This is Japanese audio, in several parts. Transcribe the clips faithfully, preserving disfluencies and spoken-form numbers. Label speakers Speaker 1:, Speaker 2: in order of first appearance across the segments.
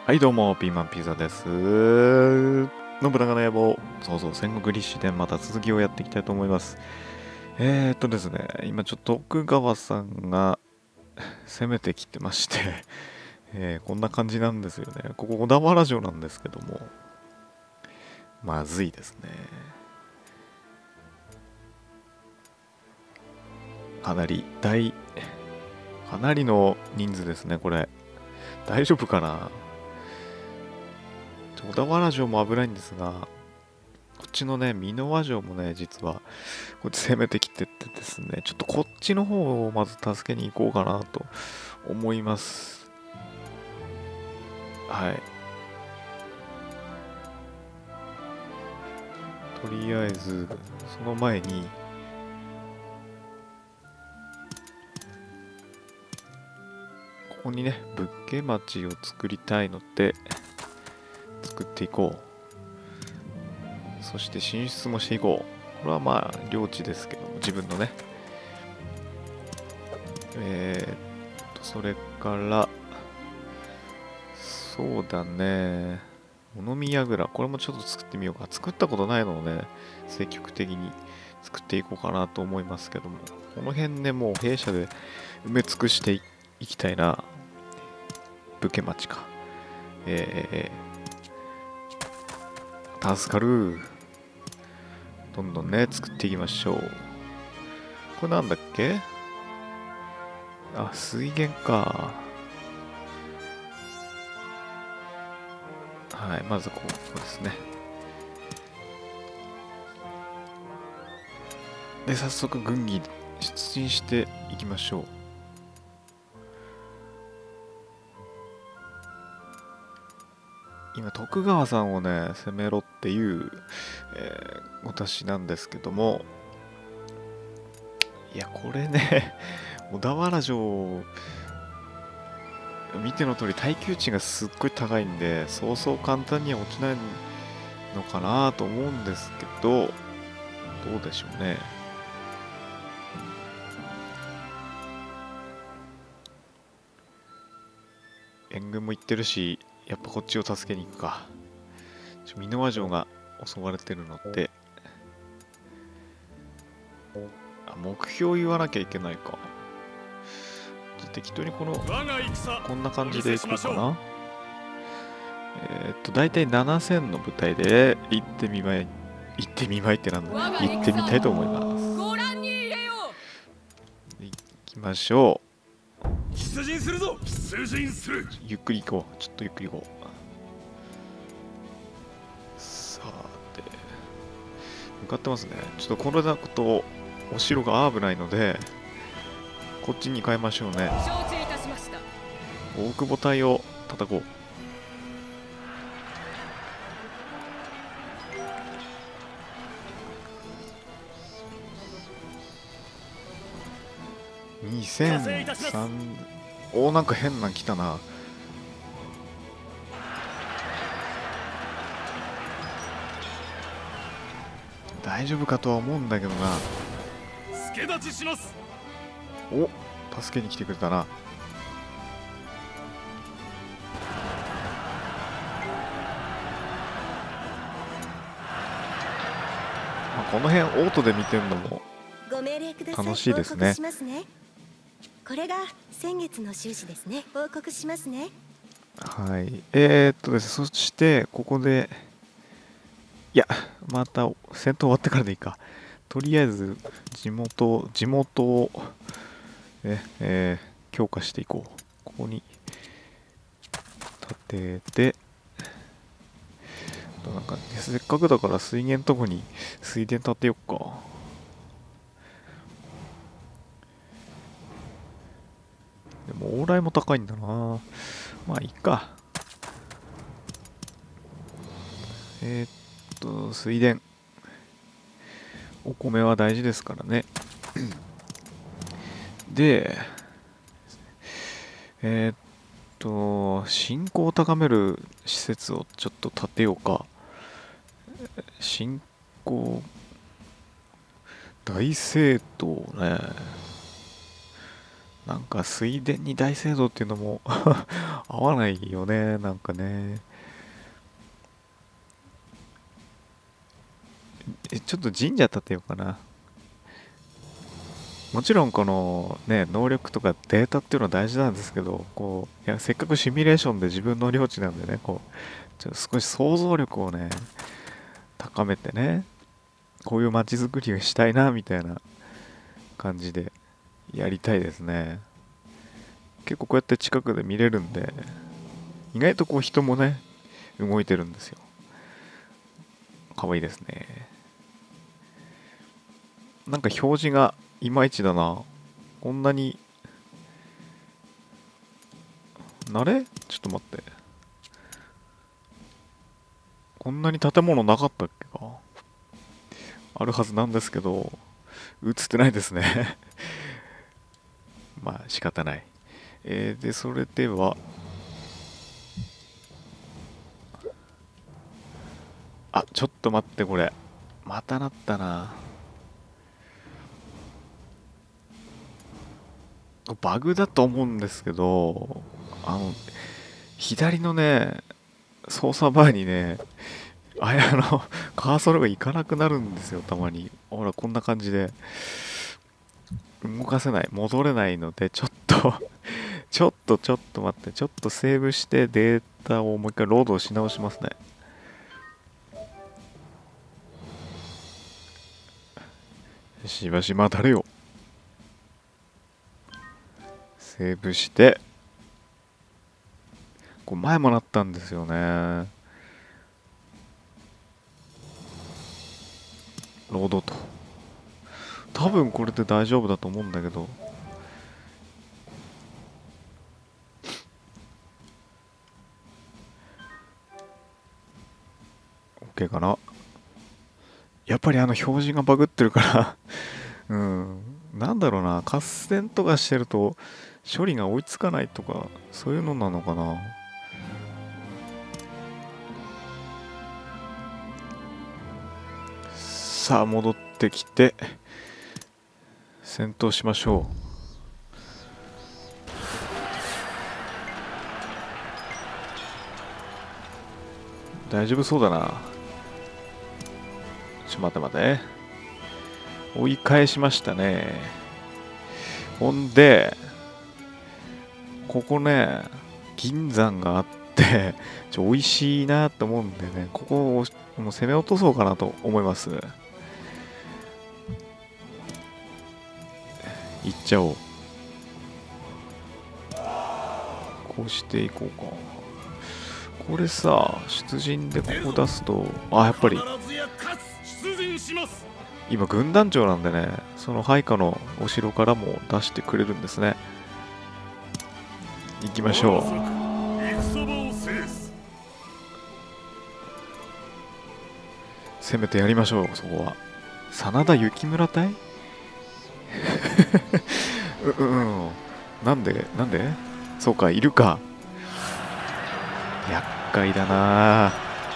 Speaker 1: はいどうも、ピーマンピザです。信長の野望、そうそう、戦国立志伝、また続きをやっていきたいと思います。えーっとですね、今ちょっと徳川さんが攻めてきてまして、えーこんな感じなんですよね。ここ小田原城なんですけども、まずいですね。かなり大、かなりの人数ですね、これ。大丈夫かな。小田原城も危ないんですが、こっちのね、箕輪城もね、実は、こっち攻めてきてってですね、ちょっとこっちの方をまず助けに行こうかなと思います。はい。とりあえず、その前に、ここにね、武家町を作りたいので、作っていこう。そして進出もしていこう。これはまあ、領地ですけども、自分のね。えー、っと、それから、そうだね。物見櫓、これもちょっと作ってみようか。作ったことないのをね、積極的に作っていこうかなと思いますけども、この辺ね、もう弊社で埋め尽くしていきたいな。武家町か。えー、助かる。どんどんね、作っていきましょう。これなんだっけ？あ、水源か。はい、まずこう、こうですね。で、早速軍議出陣していきましょう。今、徳川さんをね、攻めろっていう、えー、私なんですけども、いや、これね、小田原城、見ての通り耐久値がすっごい高いんで、そうそう簡単には落ちないのかなと思うんですけど、どうでしょうね。援軍も行ってるし、やっぱこっちを助けに行くか。ちょ箕輪城が襲われてるので、あ、目標言わなきゃいけないか。じゃあ適当にこの、こんな感じでいこうかな。えー、っと、大体ななせんの部隊で行ってみまい、行ってみまいってなんだ。行ってみたいと思います。行きましょう。
Speaker 2: 出陣するぞ。出陣する。
Speaker 1: ゆっくり行こう。ちょっとゆっくり行こう。さて、向かってますね。ちょっとこれだとお城が危ないので、こっちに変えましょうね。
Speaker 3: 承知いたしました。
Speaker 1: 大久保隊を叩こう。にせんさん、おー、なんか変なん来たな。大丈夫かとは思うんだけどな。
Speaker 2: 助立ちします。
Speaker 1: お、助けに来てくれたな。まあ、この辺オートで見てるのも
Speaker 4: ご命令ください。
Speaker 1: 楽しいですね。
Speaker 4: 報告しますね。これが先月の収支ですね。報告しますね。
Speaker 1: はい。えー、っとですね、そしてここで、いや、また戦闘終わってからでいいか。とりあえず地元、地元を、ええー、強化していこう。ここに立てて、なんか、ね、せっかくだから水源のとこに水田立てよっか。でも往来も高いんだな。まあいいか。えー、っと水田、お米は大事ですからね。で、えー、っと信仰を高める施設をちょっと建てようか。信仰大聖堂ね。 なんか水田に大聖堂っていうのも合わないよね、なんかね。え、ちょっと神社建てようかな。もちろんこのね、能力とかデータっていうのは大事なんですけど、こう、いや、せっかくシミュレーションで自分の領地なんでね、こう、ちょっと少し想像力をね、高めてね、こういう街づくりをしたいな、みたいな感じでやりたいですね。結構こうやって近くで見れるんで、意外とこう人もね、動いてるんですよ。かわいいですね。なんか表示がいまいちだな。こんなに、あれちょっと待って。こんなに建物なかったっけか。あるはずなんですけど、映ってないですね。まあ仕方ない。えー、で、それでは、あ、ちょっと待って、これ。またなったな。バグだと思うんですけど、あの、左のね、操作バーにね、あれ、あの、カーソルがいかなくなるんですよ、たまに。ほら、こんな感じで。動かせない、戻れないので、ちょっとちょっと、ちょっと待って、ちょっとセーブしてデータをもう一回ロードし直しますね。しばし待たれよ。セーブして、これ前もなったんですよね。ロードと。多分これで大丈夫だと思うんだけど。OK かな。やっぱりあの表示がバグってるからうん。なんだろうな。合戦とかしてると処理が追いつかないとか、そういうのなのかな。さあ、戻ってきて、戦闘しましょう。大丈夫そうだな。ちょ、待って待って。追い返しましたね。ほんで、ここね、銀山があって、ちょ、美味しいなと思うんでね、ここをもう攻め落とそうかなと思います。行っちゃおう。こうしていこうか。これさ、出陣でここ出すと、あ、やっぱり、今軍団長なんでね、その配下のお城からも出してくれるんですね。行きましょう。攻めてやりましょう、そこは。真田幸村隊う、うん、なんでなんでそうか、いるか。厄介だな。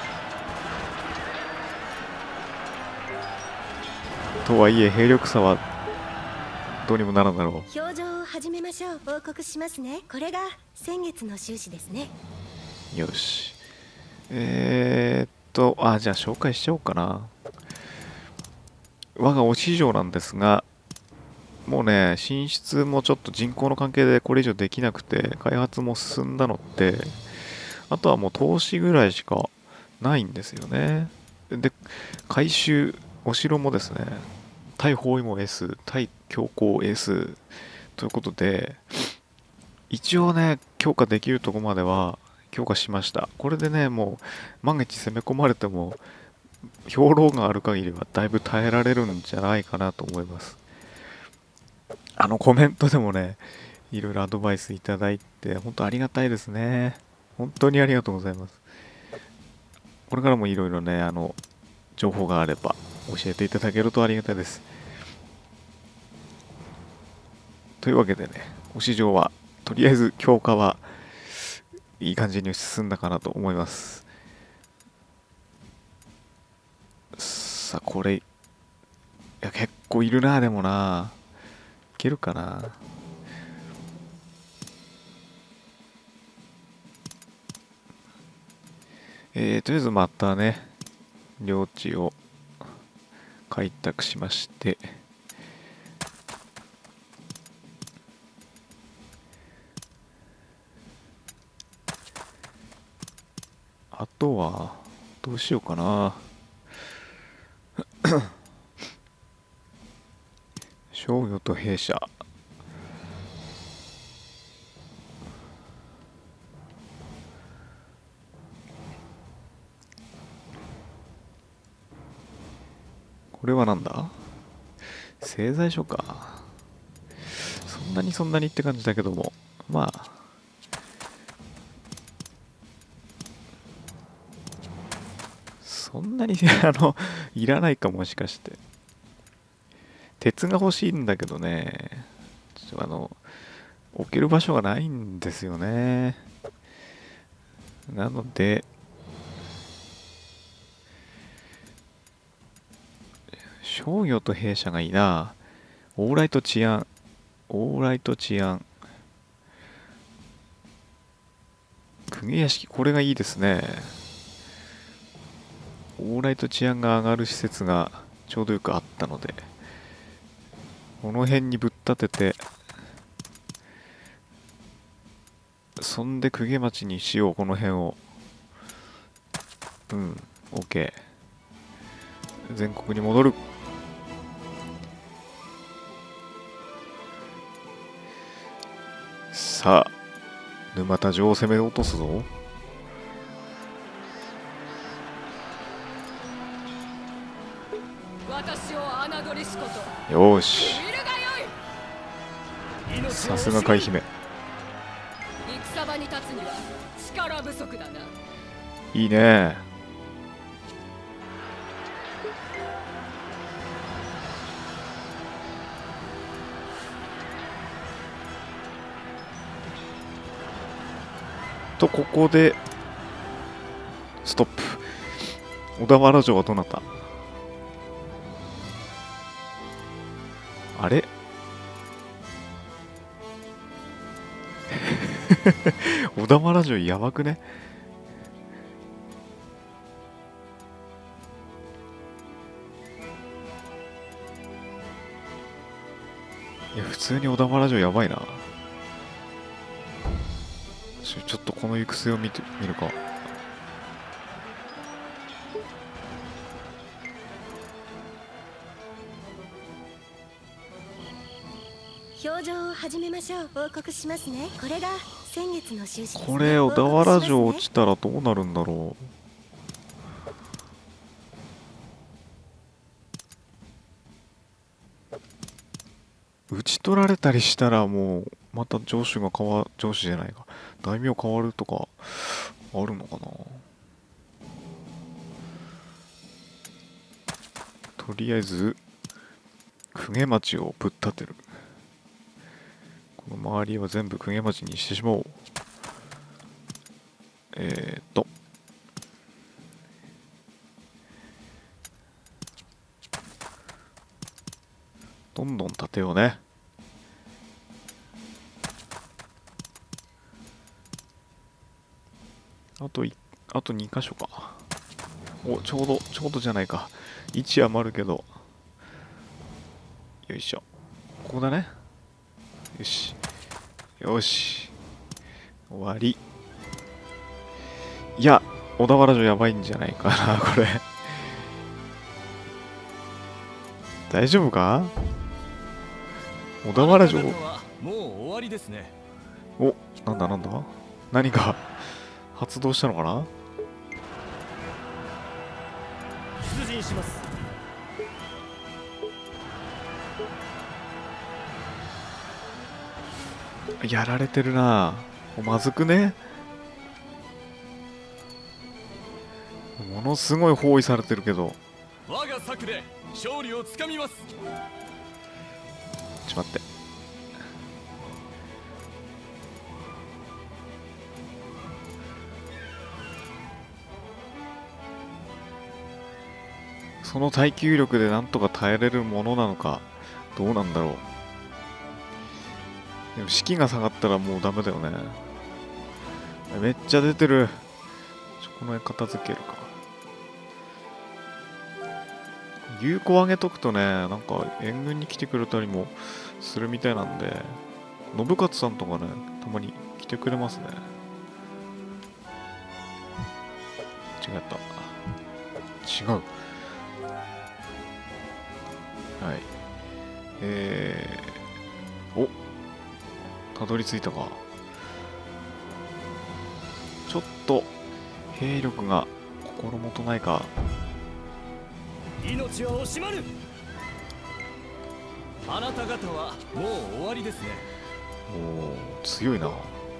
Speaker 1: とはいえ兵力差はどうにもならんだろう。
Speaker 4: 表情を始めましょう。報告しますね。これが先月の収支ですね。
Speaker 1: よし。えー、っとあじゃあ紹介しちゃおうかな。我が推し城なんですが、もうね、進出もちょっと人口の関係でこれ以上できなくて、開発も進んだので、あとはもう投資ぐらいしかないんですよね。で、改修、お城もですね、対包囲網 S、対強行 S ということで、一応ね、強化できるとこまでは強化しました。これでね、もう万が一攻め込まれても、兵糧がある限りはだいぶ耐えられるんじゃないかなと思います。あのコメントでもね、いろいろアドバイスいただいて、本当ありがたいですね。本当にありがとうございます。これからもいろいろね、あの、情報があれば教えていただけるとありがたいです。というわけでね、推し城は、とりあえず強化はいい感じに進んだかなと思います。さあ、これ、いや、結構いるな、でもな。いけるかな。 えー、とりあえずまたね領地を開拓しまして、あとはどうしようかな。商業と弊社、これはなんだ、製材所か。そんなにそんなにって感じだけども、まあそんなにあのいらないか。もしかして鉄が欲しいんだけどね、ちょっとあの置ける場所がないんですよね。なので商業と弊社がいいな。オーライト治安、オーライト治安、公家屋敷、これがいいですね。オーライト治安が上がる施設がちょうどよくあったので、この辺にぶっ立てて、そんで公家町にしよう、この辺を。うん、OK。全国に戻る。さあ、沼田城を攻め落とすぞ。よーし、さすが海姫。
Speaker 3: 戦場に立つには力不足だな。
Speaker 1: いいね。とここでストップ。小田原城はどなた？あれ小田原城やばくね？いや普通に小田原城やばいな。ちょ、ちょっとこの行く末を見てみるか。
Speaker 4: 表情を始めましょう。報告しますね。これが先月の収支ですね。
Speaker 1: これ小田原城落ちたらどうなるんだろう。打ち取られたりしたらもうまた城主が変わ城主じゃないか大名変わるとかあるのかな。とりあえず公家町をぶっ立てる。この周りは全部公家町にしてしまおう。えー、っとどんどん建てようね。あといあとに箇所か。お、ちょうどちょうどじゃないか。いち余るけど、よいしょ、ここだね。よしよし、終わり。いや小田原城やばいんじゃないかなこれ大丈夫か？小田原城、
Speaker 2: もう終わりですね。
Speaker 1: お、なんだなんだ、何か発動したのかな。
Speaker 2: 出陣します。
Speaker 1: やられてるな。まずくね。ものすごい包囲されてるけど。
Speaker 2: 我が策で勝利をつかみます。
Speaker 1: ちょっと待って。その耐久力でなんとか耐えれるものなのかどうなんだろう。でも士気が下がったらもうダメだよね。めっちゃ出てる。ちょこの辺片付けるか。有効上げとくとね、なんか援軍に来てくれたりもするみたいなんで、信勝さんとかね、たまに来てくれますね。違った。違う。はい。えー、お、たどり着いたか。ちょっと兵力が心もとないか。
Speaker 2: 命は惜しまぬ。あなた方はもう終わりですね。
Speaker 1: おー、強いな。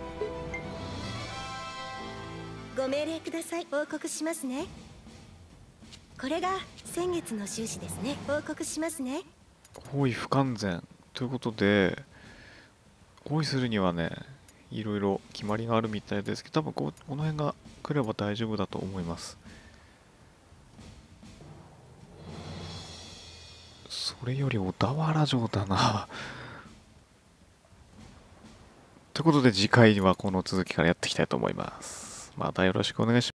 Speaker 4: ご命令ください。報告しますね。これが先月の収支ですね。報告しますね。
Speaker 1: 包囲不完全ということで、包囲するにはね、いろいろ決まりがあるみたいですけど、多分ここの辺が来れば大丈夫だと思います。それより小田原城だな。ということで次回はこの続きからやっていきたいと思います。またよろしくお願いします。